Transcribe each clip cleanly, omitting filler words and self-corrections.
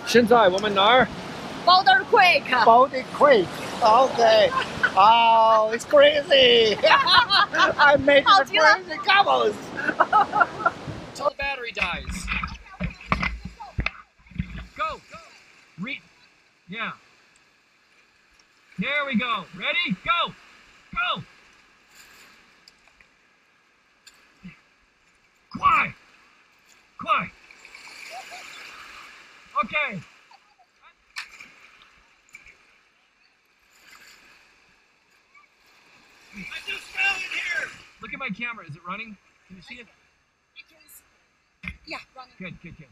现在我们哪儿 Boulder Creek. Boulder Creek. Okay. Oh, it's crazy. I made the crazy couples. Until the battery dies. Go. Read. Yeah. There we go. Ready? Go. Go. Quiet. Okay. I just fell in here. Look at my camera. Is it running? Can you see it? Yeah, running. Good.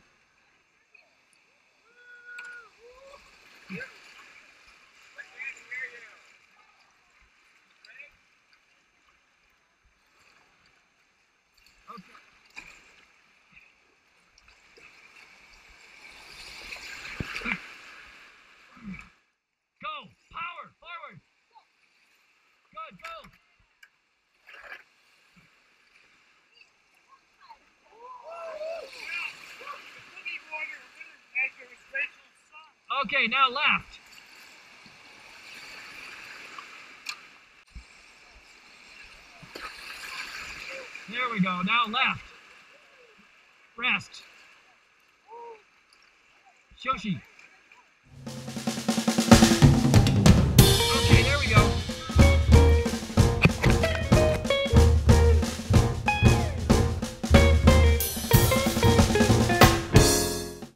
Okay. Go! Power! Forward! Good, go! Okay, now left. There we go, now left. Rest. Shoshi.